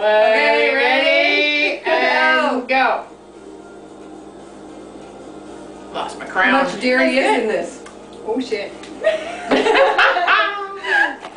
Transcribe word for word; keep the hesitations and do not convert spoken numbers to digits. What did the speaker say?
Okay, ready? And go. Lost my crown. How much dairy is in this? Oh shit.